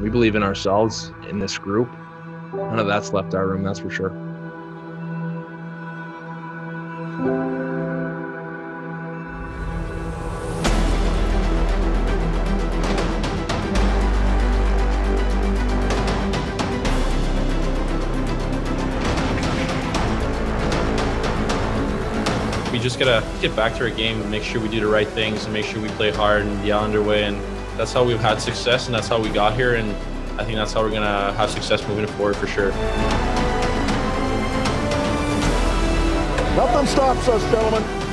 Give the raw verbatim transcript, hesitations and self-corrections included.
We believe in ourselves in this group. None of that's left our room, that's for sure. We just gotta get back to our game and make sure we do the right things and make sure we play hard and be on their way. And that's how we've had success, and that's how we got here. And I think that's how we're gonna have success moving forward for sure. Nothing stops us, gentlemen.